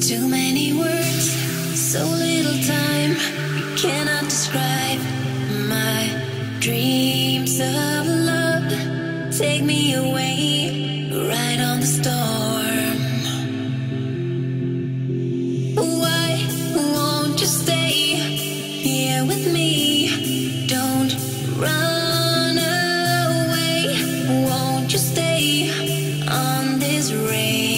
Too many words, so little time. You cannot describe my dreams of love. Take me away, right on the storm. Why won't you stay here with me? Don't run away. Won't you stay on this rain?